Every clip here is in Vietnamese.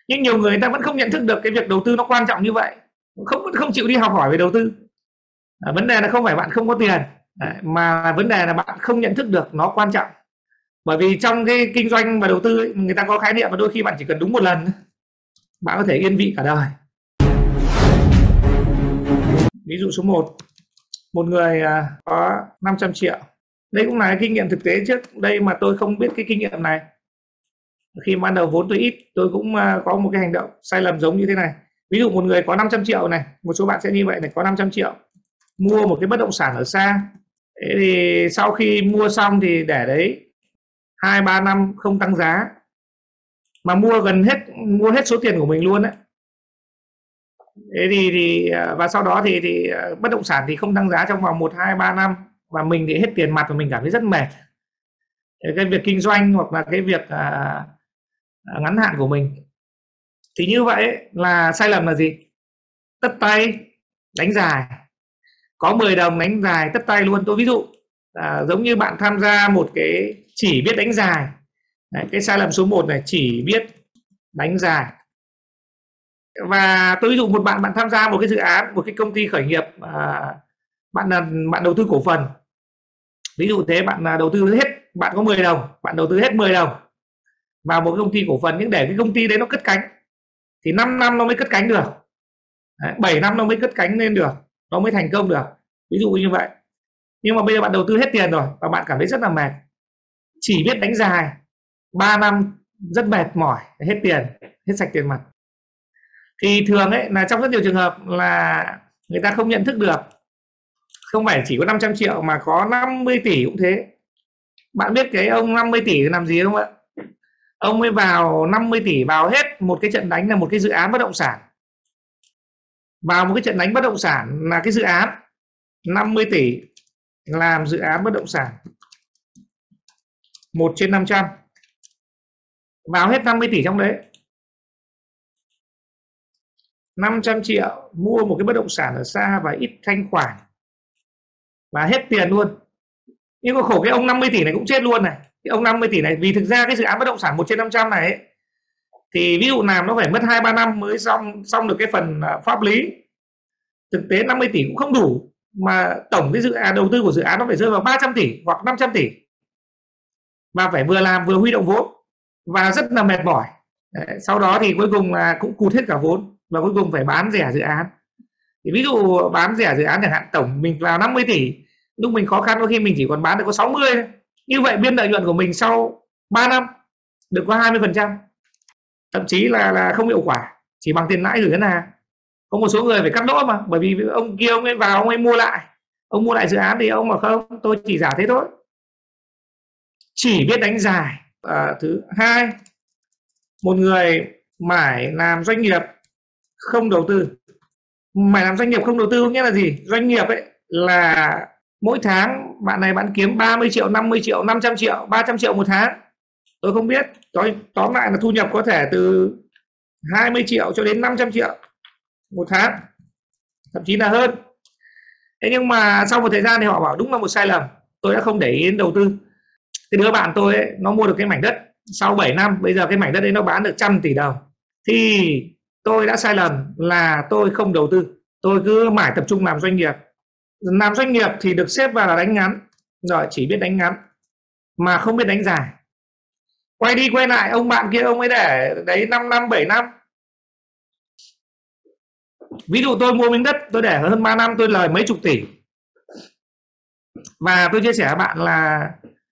Nhưng nhiều người ta vẫn không nhận thức được cái việc đầu tư nó quan trọng như vậy, không chịu đi học hỏi về đầu tư. Vấn đề là không phải bạn không có tiền, mà vấn đề là bạn không nhận thức được nó quan trọng. Bởi vì trong cái kinh doanh và đầu tư ấy, người ta có khái niệm mà đôi khi bạn chỉ cần đúng một lần bạn có thể yên vị cả đời. Ví dụ số 1, một người có 500 triệu. Đây cũng là cái kinh nghiệm thực tế trước đây mà tôi không biết cái kinh nghiệm này. Khi ban đầu vốn tôi ít, tôi cũng có một cái hành động sai lầm giống như thế này. Ví dụ một người có 500 triệu này, một số bạn sẽ như vậy này, có 500 triệu, mua một cái bất động sản ở xa. Thế thì sau khi mua xong thì để đấy 2-3 năm không tăng giá, mà mua hết số tiền của mình luôn đấy. Thế thì và sau đó thì bất động sản thì không tăng giá trong vòng 1-2-3 năm, và mình thì hết tiền mặt và mình cảm thấy rất mệt. Cái việc kinh doanh hoặc là cái việc ngắn hạn của mình thì như vậy là sai lầm là gì? Tất tay đánh dài, có 10 đồng đánh dài tất tay luôn. Tôi ví dụ giống như bạn tham gia một cái chỉ biết đánh dài. Đấy, cái sai lầm số 1 này, chỉ biết đánh dài. Và tôi ví dụ một bạn tham gia một cái dự án, một cái công ty khởi nghiệp, bạn đầu tư cổ phần. Ví dụ thế, bạn đầu tư hết, bạn có 10 đồng, bạn đầu tư hết 10 đồng vào một công ty cổ phần, nhưng để cái công ty đấy nó cất cánh thì 5 năm nó mới cất cánh được. Đấy, 7 năm nó mới cất cánh lên được, nó mới thành công được. Ví dụ như vậy. Nhưng mà bây giờ bạn đầu tư hết tiền rồi và bạn cảm thấy rất là mệt. Chỉ biết đánh dài 3 năm rất mệt mỏi, hết tiền, hết sạch tiền mặt. Thì thường ấy là trong rất nhiều trường hợp là người ta không nhận thức được, không phải chỉ có 500 triệu mà có 50 tỷ cũng thế. Bạn biết cái ông 50 tỷ làm gì không ạ? Ông ấy vào 50 tỷ vào hết một cái trận đánh là một cái dự án bất động sản. Vào một cái trận đánh bất động sản là cái dự án 50 tỷ làm dự án bất động sản 1/500, vào hết 50 tỷ trong đấy. 500 triệu mua một cái bất động sản ở xa và ít thanh khoản và hết tiền luôn. Nhưng mà khổ cái ông 50 tỷ này cũng chết luôn này. Cái ông 50 tỷ này, vì thực ra cái dự án bất động sản 1/500 này ấy, thì ví dụ làm nó phải mất 2-3 năm mới xong được cái phần pháp lý. Thực tế 50 tỷ cũng không đủ, mà tổng cái dự án đầu tư của dự án nó phải rơi vào 300 tỷ hoặc 500 tỷ, và phải vừa làm vừa huy động vốn và rất là mệt mỏi. Đấy, sau đó thì cuối cùng là cũng cụt hết cả vốn và cuối cùng phải bán rẻ dự án. Thì ví dụ bán rẻ dự án chẳng hạn, tổng mình vào 50 tỷ, lúc mình khó khăn có khi mình chỉ còn bán được có 60 thôi. Như vậy biên lợi nhuận của mình sau 3 năm được có 20%, thậm chí là không hiệu quả, chỉ bằng tiền lãi gửi ngân hàng. Có một số người phải cắt lỗ mà, bởi vì ông kia ông ấy vào, ông ấy mua lại dự án thì ông mà không, tôi chỉ giả thế thôi. Chỉ biết đánh dài. Thứ hai, một người mải làm doanh nghiệp không đầu tư. Mải làm doanh nghiệp không đầu tư nghĩa là gì? Doanh nghiệp ấy là mỗi tháng bạn này bạn kiếm 30 triệu, 50 triệu, 500 triệu, 300 triệu một tháng. Tôi không biết, tóm lại là thu nhập có thể từ 20 triệu cho đến 500 triệu một tháng, thậm chí là hơn. Thế nhưng mà sau một thời gian thì họ bảo đúng là một sai lầm, tôi đã không để ý đến đầu tư. Cái đứa bạn tôi ấy, nó mua được cái mảnh đất sau 7 năm, bây giờ cái mảnh đất đấy nó bán được 100 tỷ đồng. Thì tôi đã sai lầm là tôi không đầu tư, tôi cứ mãi tập trung làm doanh nghiệp. Làm doanh nghiệp thì được xếp vào là đánh ngắn, rồi chỉ biết đánh ngắn mà không biết đánh dài. Quay đi quay lại, ông bạn kia ông ấy để đấy 5 năm 7 năm. Ví dụ tôi mua miếng đất, tôi để hơn 3 năm, tôi lời mấy chục tỷ. Và tôi chia sẻ với bạn là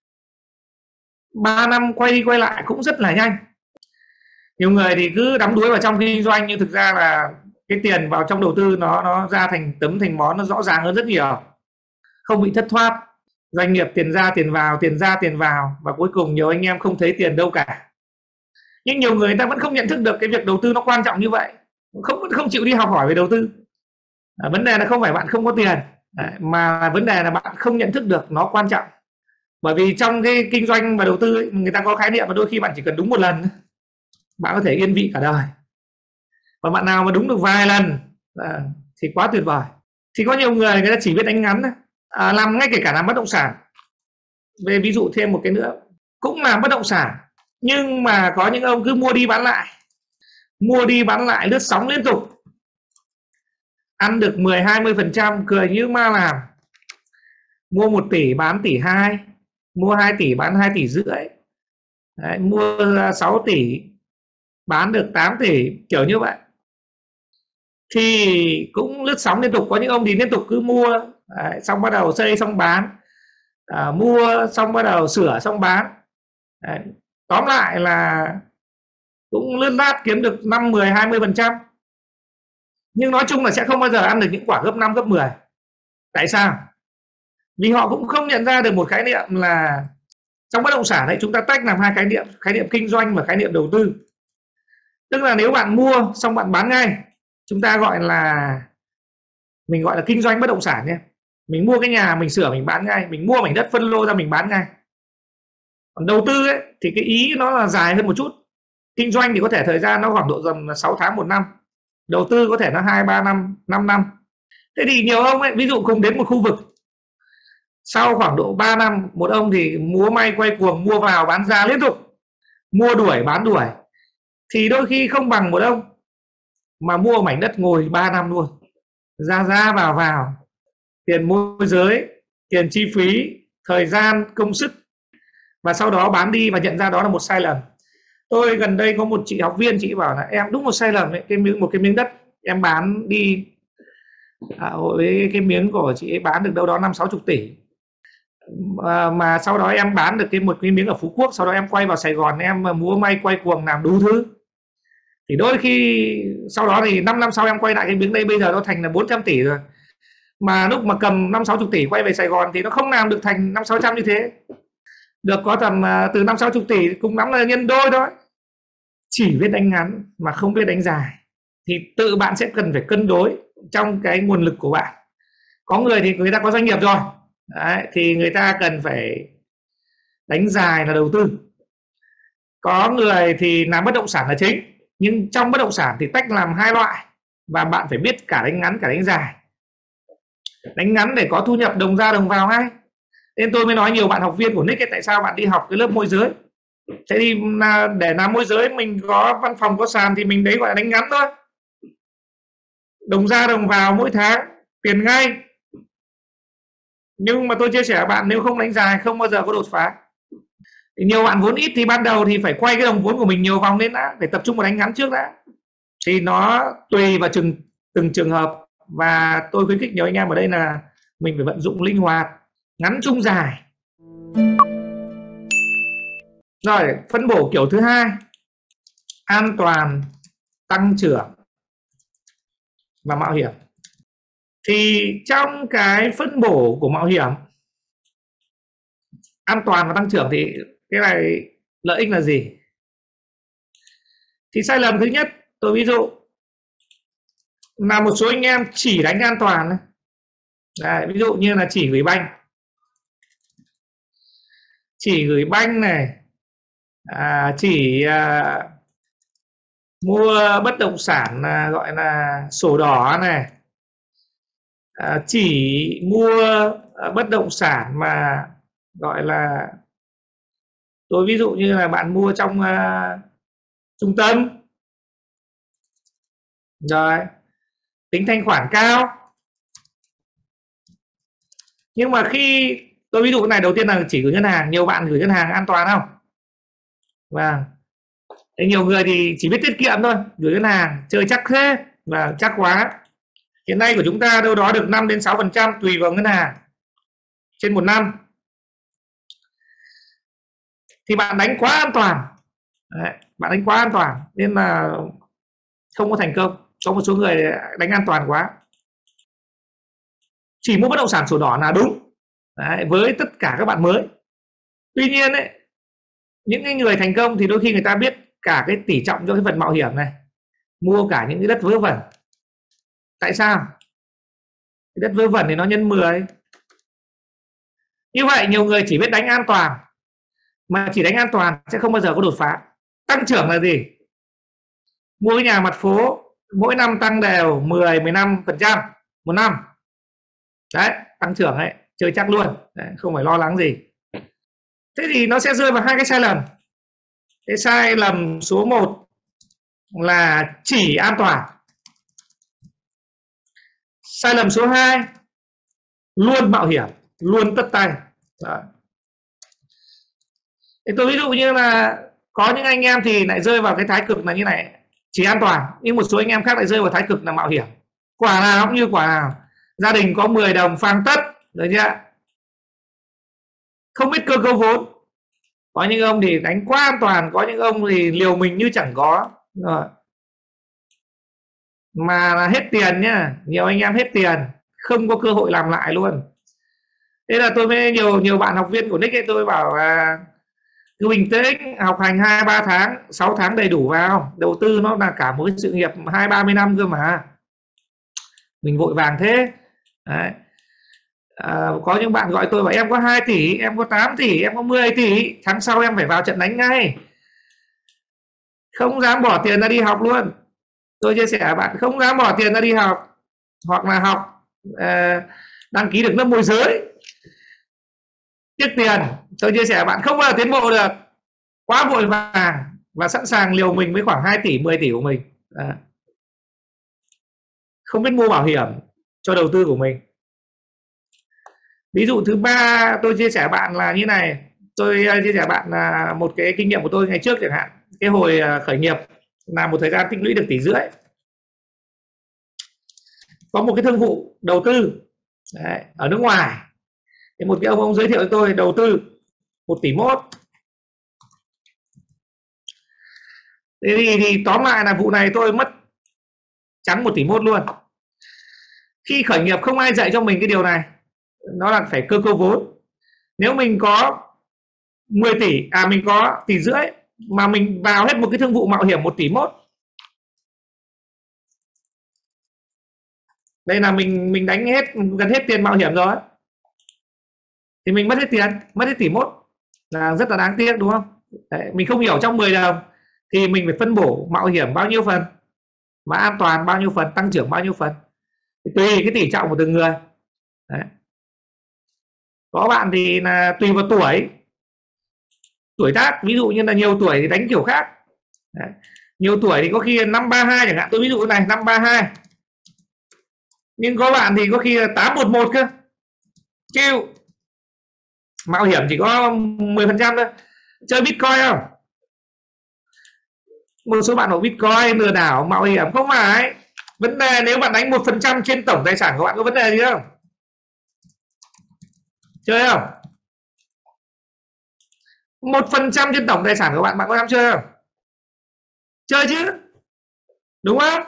3 năm quay đi quay lại cũng rất là nhanh. Nhiều người thì cứ đắm đuối vào trong kinh doanh, nhưng thực ra là cái tiền vào trong đầu tư nó ra thành tấm thành món, nó rõ ràng hơn rất nhiều, không bị thất thoát. Doanh nghiệp tiền ra tiền vào, tiền ra tiền vào, và cuối cùng nhiều anh em không thấy tiền đâu cả. Nhưng nhiều người ta vẫn không nhận thức được cái việc đầu tư nó quan trọng như vậy, không chịu đi học hỏi về đầu tư. Vấn đề là không phải bạn không có tiền, mà vấn đề là bạn không nhận thức được nó quan trọng. Bởi vì trong cái kinh doanh và đầu tư ấy, người ta có khái niệm mà đôi khi bạn chỉ cần đúng một lần bạn có thể yên vị cả đời. Và bạn nào mà đúng được vài lần thì quá tuyệt vời. Thì có nhiều người ta chỉ biết đánh ngắn, làm ngay kể cả làm bất động sản. Về ví dụ thêm một cái nữa, cũng làm bất động sản nhưng mà có những ông cứ mua đi bán lại. mua đi bán lại lướt sóng liên tục, ăn được 10-20%, cười như ma làm. Mua 1 tỷ bán tỷ 2, mua 2 tỷ bán 2 tỷ rưỡi. Đấy, mua 6 tỷ bán được 8 tỷ, kiểu như vậy. Thì cũng lướt sóng liên tục, có những ông thì liên tục cứ mua, đấy, xong bắt đầu xây xong bán, mua xong bắt đầu sửa xong bán. Đấy, tóm lại là cũng lướt lát kiếm được 5-10-20%. Nhưng nói chung là sẽ không bao giờ ăn được những quả gấp 5 gấp 10. Tại sao? Vì họ cũng không nhận ra được một khái niệm là trong bất động sản ấy, chúng ta tách làm hai khái niệm kinh doanh và khái niệm đầu tư. Tức là nếu bạn mua xong bạn bán ngay, chúng ta gọi là, mình gọi là kinh doanh bất động sản nhé. Mình mua cái nhà, mình sửa, mình bán ngay. Mình mua mảnh đất phân lô ra, mình bán ngay. Còn đầu tư ấy, thì cái ý nó là dài hơn một chút. Kinh doanh thì có thể thời gian nó khoảng độ tầm 6 tháng 1 năm. Đầu tư có thể nó 2-3 năm, 5 năm. Thế thì nhiều ông ấy, ví dụ cùng đến một khu vực, sau khoảng độ 3 năm, một ông thì múa may quay cuồng, mua vào bán ra liên tục, mua đuổi bán đuổi, thì đôi khi không bằng một ông mà mua mảnh đất ngồi 3 năm luôn, ra ra vào, tiền môi giới, tiền chi phí, thời gian, công sức, và sau đó bán đi và nhận ra đó là một sai lầm. Tôi gần đây có một chị học viên, chị bảo là em đúng một sai lầm ấy, một cái miếng đất em bán đi, với cái miếng của chị ấy bán được đâu đó 50-60 tỷ, mà sau đó em bán được một cái miếng ở Phú Quốc, sau đó em quay vào Sài Gòn, em múa may quay cuồng làm đủ thứ, thì đôi khi sau đó thì 5 năm sau em quay lại cái miếng đây, bây giờ nó thành là 400 tỷ rồi, mà lúc mà cầm 50-60 tỷ quay về Sài Gòn thì nó không làm được thành 500-600 như thế, được có tầm từ 50-60 tỷ cùng lắm là nhân đôi thôi. Chỉ biết đánh ngắn mà không biết đánh dài thì tự bạn sẽ cần phải cân đối trong cái nguồn lực của bạn. Có người thì người ta có doanh nghiệp rồi, đấy, thì người ta cần phải đánh dài là đầu tư. Có người thì làm bất động sản là chính, nhưng trong bất động sản thì tách làm hai loại, và bạn phải biết cả đánh ngắn cả đánh dài. Đánh ngắn để có thu nhập đồng ra đồng vào ngay. Nên tôi mới nói nhiều bạn học viên của Nick ấy, tại sao bạn đi học cái lớp môi giới. Thế thì để làm môi giới mình có văn phòng có sàn thì mình đấy gọi là đánh ngắn thôi, đồng ra đồng vào mỗi tháng, tiền ngay. Nhưng mà tôi chia sẻ với bạn, nếu không đánh dài không bao giờ có đột phá. Thì nhiều bạn vốn ít thì ban đầu thì phải quay cái đồng vốn của mình nhiều vòng lên đã, phải tập trung vào đánh ngắn trước đã. Thì nó tùy vào từng trường hợp, và tôi khuyến khích nhiều anh em ở đây là mình phải vận dụng linh hoạt, ngắn trung dài. Rồi, phân bổ kiểu thứ hai, an toàn, tăng trưởng và mạo hiểm. Thì trong cái phân bổ của mạo hiểm, an toàn và tăng trưởng thì cái này lợi ích là gì? Thì sai lầm thứ nhất, tôi ví dụ là một số anh em chỉ đánh an toàn. Đấy, ví dụ như là chỉ gửi banh, này, chỉ mua bất động sản gọi là sổ đỏ này, chỉ mua bất động sản mà gọi là, tôi ví dụ như là bạn mua trong trung tâm, rồi tính thanh khoản cao. Nhưng mà khi tôi ví dụ này, đầu tiên là chỉ gửi ngân hàng, nhiều bạn gửi ngân hàng an toàn không? Và nhiều người thì chỉ biết tiết kiệm thôi, gửi ngân hàng chơi chắc thế, và chắc quá. Hiện nay của chúng ta đâu đó được 5-6% tùy vào ngân hàng trên một năm, thì bạn đánh quá an toàn. Đấy, bạn đánh quá an toàn nên là không có thành công. Có một số người đánh an toàn quá, chỉ mua bất động sản sổ đỏ là đúng. Đấy, với tất cả các bạn mới. Tuy nhiên ấy, những cái người thành công thì đôi khi người ta biết cả cái tỷ trọng cho cái phần mạo hiểm này, mua cả những cái đất vớ vẩn. Tại sao? Cái đất vớ vẩn thì nó nhân 10. Như vậy nhiều người chỉ biết đánh an toàn, mà chỉ đánh an toàn sẽ không bao giờ có đột phá. Tăng trưởng là gì? Mua cái nhà mặt phố mỗi năm tăng đều 10-15% một năm. Đấy, tăng trưởng ấy, chơi chắc luôn. Đấy, không phải lo lắng gì. Thế thì nó sẽ rơi vào hai cái sai lầm. Cái sai lầm số 1 là chỉ an toàn. Sai lầm số 2, luôn mạo hiểm, luôn tất tay. Đó. Thì tôi ví dụ như là có những anh em thì lại rơi vào cái thái cực là như này, chỉ an toàn, nhưng một số anh em khác lại rơi vào thái cực là mạo hiểm. Quả nào cũng như quả nào. Gia đình có 10 đồng phang tất, được chưa? Không biết cơ cấu vốn. Có những ông thì đánh quá an toàn, có những ông thì liều mình như chẳng có. Rồi. Mà là hết tiền nhá, nhiều anh em hết tiền, không có cơ hội làm lại luôn. Thế là tôi mới nhiều bạn học viên của Nick ấy, tôi bảo là cứ bình tĩnh, học hành 2-3 tháng, 6 tháng đầy đủ vào. Đầu tư nó là cả một cái sự nghiệp 20-30 năm cơ mà. Mình vội vàng thế. Đấy. Có những bạn gọi tôi bảo em có 2 tỷ, em có 8 tỷ, em có 10 tỷ, tháng sau em phải vào trận đánh ngay. Không dám bỏ tiền ra đi học luôn. Tôi chia sẻ bạn không dám bỏ tiền ra đi học, hoặc là học đăng ký được lớp môi giới, tiếc tiền. Tôi chia sẻ bạn không bao giờ tiến bộ được, quá vội vàng và sẵn sàng liều mình với khoảng 2 tỷ 10 tỷ của mình. Không biết mua bảo hiểm cho đầu tư của mình. Ví dụ thứ 3 tôi chia sẻ bạn là như này. Tôi chia sẻ bạn là một cái kinh nghiệm của tôi ngày trước chẳng hạn. Cái hồi khởi nghiệp là một thời gian tích lũy được 1,5 tỷ. Có một cái thương vụ đầu tư đấy, ở nước ngoài. Thì một cái ông giới thiệu cho tôi đầu tư 1,1 tỷ. Thì tóm lại là vụ này tôi mất chắn 1,1 tỷ luôn. Khi khởi nghiệp không ai dạy cho mình cái điều này, nó là phải cơ cấu vốn. Nếu mình có 10 tỷ, mình có 1,5 tỷ mà mình vào hết một cái thương vụ mạo hiểm 1,1 tỷ. Đây là mình đánh hết gần hết tiền mạo hiểm rồi. Thì mình mất hết tiền, mất hết 1,1 tỷ là rất là đáng tiếc đúng không? Đấy, mình không hiểu trong 10 đồng thì mình phải phân bổ mạo hiểm bao nhiêu phần, và an toàn bao nhiêu phần, tăng trưởng bao nhiêu phần. Thì tùy cái tỷ trọng của từng người. Đấy. Có bạn thì là tùy vào tuổi tác, ví dụ như là nhiều tuổi thì đánh kiểu khác. Đấy. Nhiều tuổi thì có khi năm 32 chẳng hạn, tôi ví dụ này năm 32, nhưng có bạn thì có khi là 811 cơ, kêu mạo hiểm chỉ có 10% thôi. Chơi Bitcoin không? Một số bạn của Bitcoin lừa đảo mạo hiểm không phải. Vấn đề nếu bạn đánh 1% trên tổng tài sản của bạn có vấn đề gì không? Chơi không? 1% trên tổng tài sản của bạn, bạn có dám chơi không? Chơi chứ, đúng không?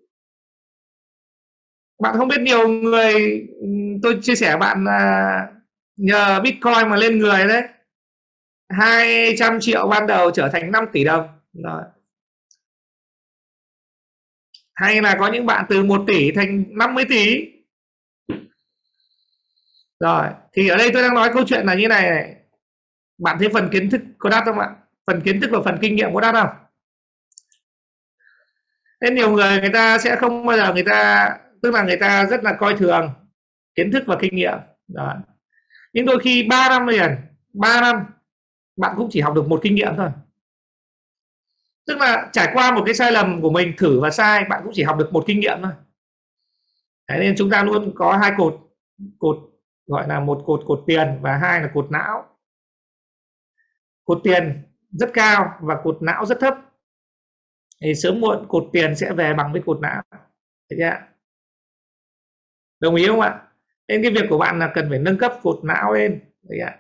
Bạn không biết nhiều người, tôi chia sẻ bạn là nhờ Bitcoin mà lên người đấy, 200 triệu ban đầu trở thành 5 tỷ đồng. Rồi. Hay là có những bạn từ 1 tỷ thành 50 tỷ. Rồi, thì ở đây tôi đang nói câu chuyện là như này. Bạn thấy phần kiến thức có đắt không ạ? Phần kiến thức và phần kinh nghiệm có đắt không? Nên nhiều người ta sẽ không bao giờ tức là người ta rất là coi thường kiến thức và kinh nghiệm. Đó. Nhưng đôi khi 3 năm liền, 3 năm bạn cũng chỉ học được một kinh nghiệm thôi. Tức là trải qua một cái sai lầm của mình, thử và sai, bạn cũng chỉ học được một kinh nghiệm thôi. Thế nên chúng ta luôn có 2 cột gọi là một cột tiền và 2 là cột não. Cột tiền rất cao và cột não rất thấp. Thì sớm muộn cột tiền sẽ về bằng với cột não. Thấy chưa? Đồng ý không ạ? Nên cái việc của bạn là cần phải nâng cấp cột não lên. Thấy chưa?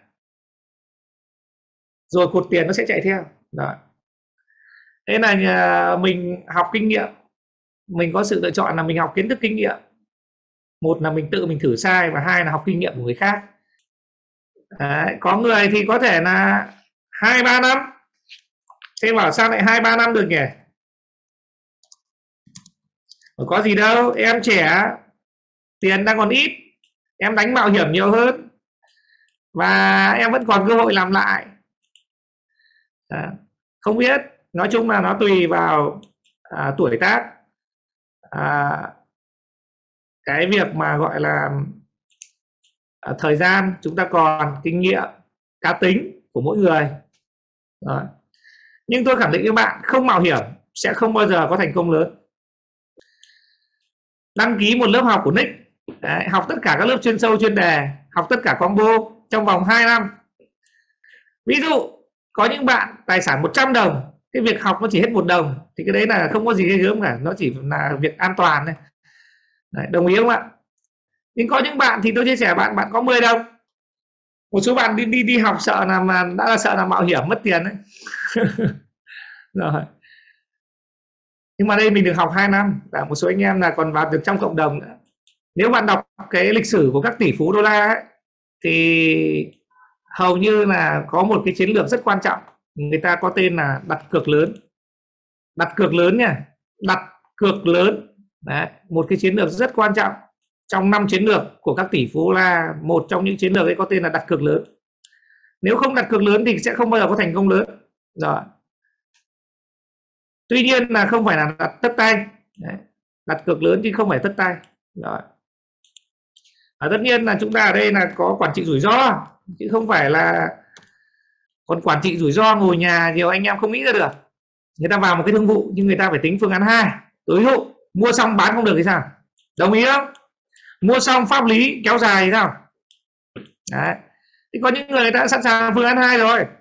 Rồi cột tiền nó sẽ chạy theo. Đó. Thế là mình học kinh nghiệm, mình có sự lựa chọn là mình học kiến thức kinh nghiệm. Một là mình tự mình thử sai, và 2 là học kinh nghiệm của người khác. Đấy, có người thì có thể là 2-3 năm. Thế bảo sao lại 2-3 năm được nhỉ? Có gì đâu, em trẻ, tiền đang còn ít, em đánh mạo hiểm nhiều hơn và em vẫn còn cơ hội làm lại. Không biết, nói chung là nó tùy vào tuổi tác, cái việc mà gọi là thời gian chúng ta còn, kinh nghiệm, cá tính của mỗi người. Đó. Nhưng tôi khẳng định với bạn, không mạo hiểm sẽ không bao giờ có thành công lớn. Đăng ký một lớp học của Nick. Đấy, học tất cả các lớp chuyên sâu chuyên đề, học tất cả combo trong vòng 2 năm. Ví dụ có những bạn tài sản 100 đồng, cái việc học nó chỉ hết 1 đồng thì cái đấy là không có gì ghê gớm cả, nó chỉ là việc an toàn này. Đấy, đồng ý không ạ? Nhưng có những bạn thì tôi chia sẻ bạn có 10 đồng. Một số bạn đi học sợ là mà đã là sợ là mạo hiểm mất tiền đấy. Rồi. Nhưng mà đây mình được học 2 năm, và một số anh em là còn vào được trong cộng đồng nữa. Nếu bạn đọc cái lịch sử của các tỷ phú đô la ấy, thì hầu như là có một cái chiến lược rất quan trọng, người ta có tên là đặt cược lớn. Đặt cược lớn nha, đặt cược lớn. Đấy, một cái chiến lược rất quan trọng trong 5 chiến lược của các tỷ phú là một trong những chiến lược ấy có tên là đặt cược lớn. Nếu không đặt cược lớn thì sẽ không bao giờ có thành công lớn. Rồi. Tuy nhiên là không phải là đặt tất tay. Đấy, đặt cược lớn chứ không phải tất tay. Rồi. Tất nhiên là chúng ta ở đây là có quản trị rủi ro, chứ không phải là, còn quản trị rủi ro ngồi nhà nhiều anh em không nghĩ ra được. Người ta vào một cái thương vụ nhưng người ta phải tính phương án 2. Ví dụ mua xong bán không được thì sao? Đồng ý không? Mua xong pháp lý kéo dài thì sao? Đấy. Thì có những người ta sẵn sàng phương án 2 rồi,